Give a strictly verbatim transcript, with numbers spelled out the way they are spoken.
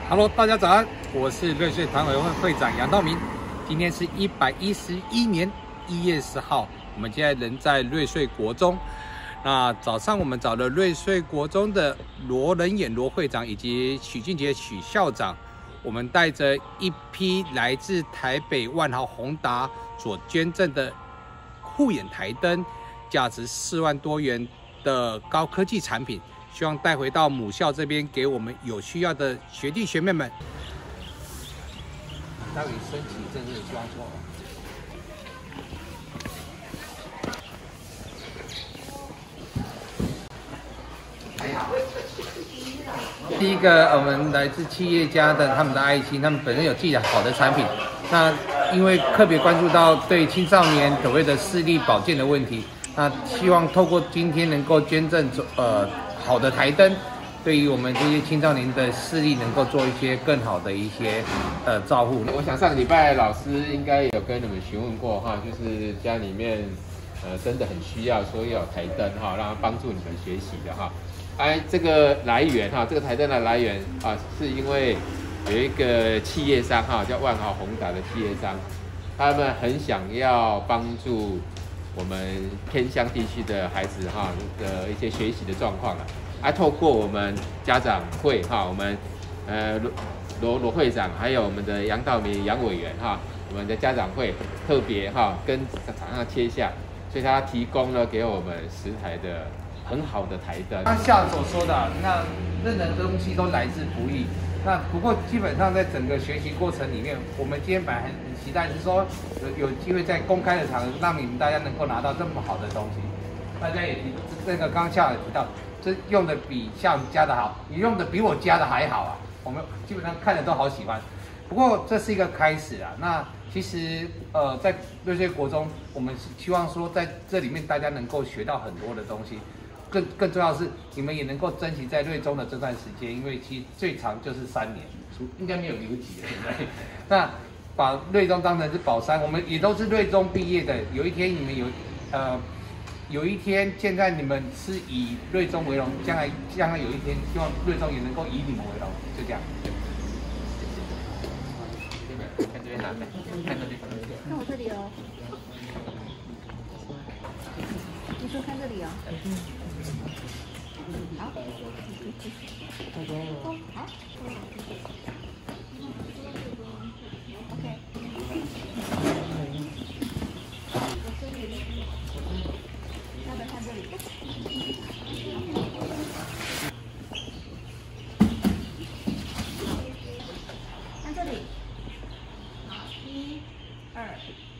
Hello， 大家早安，我是瑞穗团委会会长杨道明。今天是一百一十一年一月十号，我们现在人在瑞穗国中。那早上我们找了瑞穗国中的罗仁远罗会长以及许俊杰许校长，我们带着一批来自台北万豪宏达所捐赠的护眼台灯，价值四万多元的高科技产品。希望带回到母校这边，给我们有需要的学弟学妹们。待会申请证是希望说，第一个，我们来自企业家的他们的爱心，他们本身有自己的好的产品。那因为特别关注到对青少年所谓的视力保健的问题，那希望透过今天能够捐赠呃。好的台灯，对于我们这些青少年的视力能够做一些更好的一些呃照护。 我想上个礼拜老师应该有跟你们询问过哈，就是家里面呃真的很需要，所以有台灯哈，让它帮助你们学习的哈。哎，这个来源哈，这个台灯的来源啊，是因为有一个企业商哈，叫万豪宏达的企业商，他们很想要帮助我们偏乡地区的孩子哈的一些学习的状况了，啊，透过我们家长会哈，我们呃罗罗罗会长，还有我们的杨道明杨委员哈，我们的家长会特别哈跟厂商切下，所以他提供了给我们十台的很好的台灯。 刚校长所说的，那任何东西都来自不易。那不过基本上在整个学习过程里面，我们今天本来很期待是说有有机会在公开的场合让你们大家能够拿到这么好的东西。大家也提那个刚刚校长也提到，这用的比校长加的好，你用的比我加的还好啊。我们基本上看的都好喜欢。不过这是一个开始啊。那其实呃在瑞穗国中，我们希望说在这里面大家能够学到很多的东西。更更重要的是，你们也能够珍惜在瑞中的这段时间，因为其实最长就是三年，应该没有留级了，对不对？那把瑞中当成是宝山，我们也都是瑞中毕业的。有一天你们有，呃，有一天现在你们是以瑞中为荣，将来将来有一天，希望瑞中也能够以你们为荣，就这样。 看这边拿来，看这边。 看我这里哦。你说看这里哦。好。好。OK。要不要看这里？看这里。好，一、二。